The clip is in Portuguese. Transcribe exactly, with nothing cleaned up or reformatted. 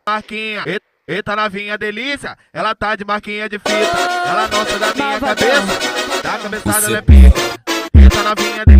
marquinha. E- Eita novinha delícia, ela tá de marquinha de fita. Ela não sai da minha cabeça, da cabeçada ela é pica. Eita novinha delícia.